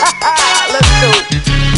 Let's do it.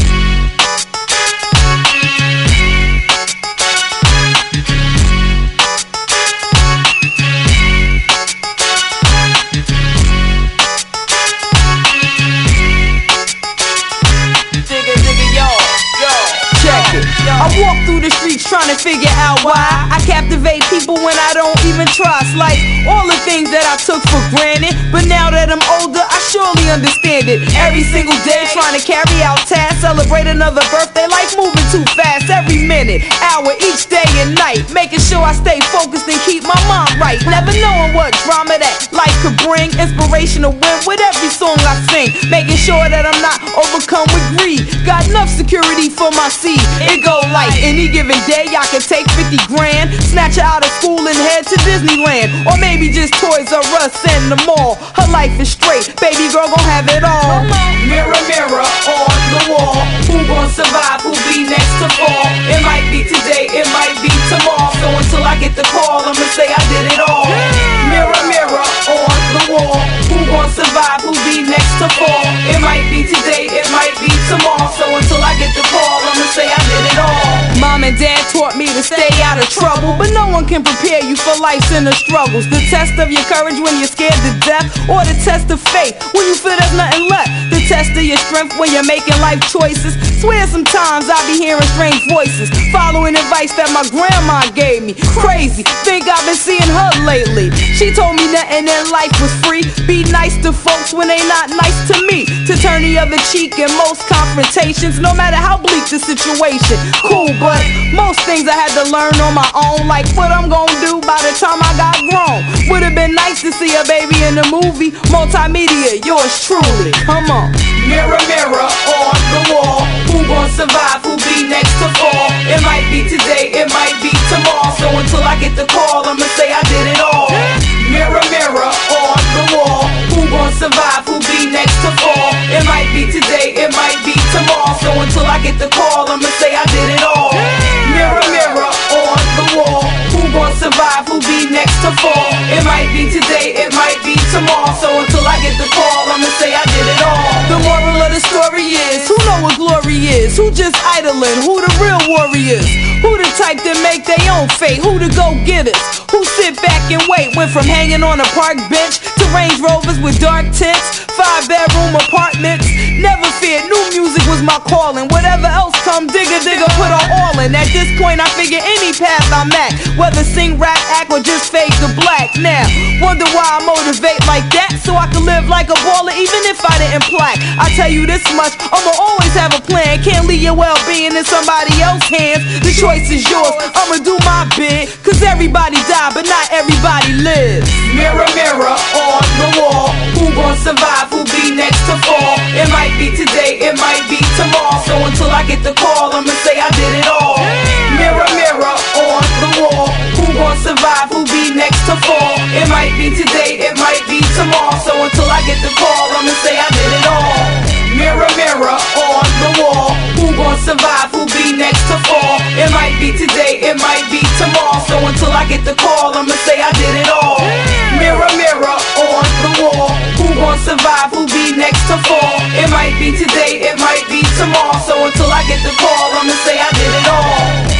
I walk through the streets trying to figure out why I captivate people when I don't even trust. Like all the things that I took for granted, but now that I'm older, I surely understand it. Every single day trying to carry out tasks, celebrate another birthday, life moving too fast. Every minute, hour, each day and night, making sure I stay focused and keep my mind right. Never knowing what drama that life could bring. Inspirational win with every song I sing, making sure that I'm not overcome with greed. Got enough security for my seed. It go like any given day I could take 50 grand, snatch her out of school and head to Disneyland, or maybe just Toys R Us and the mall. Her life is straight, baby girl gon' have it all. Mirror, mirror on the wall, who gon' survive, who be next to fall? It might be today, it might be tomorrow, so until I get the call, I'ma say I did it all. Mirror, mirror on the wall, who gon' survive, who be next to fall? It might be today, it might be tomorrow, so until I get the call, I'ma say I did it all. Mom and dad taught me to stay out of trouble, but no one can prepare you for life's inner struggles. The test of your courage when you're scared to death, or the test of faith when you feel there's nothing left. The test of your strength when you're making life choices. Swear sometimes I be hearing strange voices, following advice that my grandma gave me. Crazy, think I've been seeing her lately. She told me nothing in life was free. Be nice to folks when they not nice to me. To turn the other cheek in most confrontations, no matter how bleak the situation. Cool, but most things I had to learn on my own, like what I'm gonna do by the time I got grown. Would've been nice to see a baby in the movie. Multimedia, yours truly. Come on. Mirror, mirror on the wall, who gon' survive, who be next to fall? It might be today, it might be tomorrow, so until I get the call, I'ma say I did it all. Mirror, mirror on the wall, who gon' survive, who be next to fall? It might be today, it might be tomorrow, so until I get the call, I'ma say I did it all. Mirror, mirror on the wall, who gon' survive, who be next to fall? It might be today, it might be tomorrow, so until I get the call, I'ma say I did it all. The moral of the story is, who know what glory is? Who just idling? Who the real warriors? Who the type that make their own fate? Who the go-getters? Who sit back and wait? Went from hanging on a park bench to Range Rovers with dark tints, 5-bedroom apartments. Never feared, new music was my calling. Whatever else come, digga, put her all in. At this point I figure any path I'm at, whether sing, rap, act, or just fade to black. Now, wonder why I motivate like that, so I can live like a baller even if I didn't plaque. I tell you this much, I'ma always have a plan. Can't leave your well-being in somebody else's hands. The choice is yours, I'ma do my bit, cause everybody die, but not everybody lives. Mirror, mirror on the wall, who gon' survive, who be next to fall? It might be today, it might be tomorrow, so until I get the call, I'ma say I did it all. Mirror, mirror on the wall, who gon' survive, who be next to fall? It might be today, it might be tomorrow, so until I get the call, I'ma say I did it all. Mirror, mirror on the wall, who gon' survive, who be next to fall? It might be today, it might be tomorrow, so until I get the call, I'ma say I did it all. Mirror, mirror on the wall, who gon' survive, who be next to fall? It might be today, it might be tomorrow, so until I get the call, I'ma say I did it all.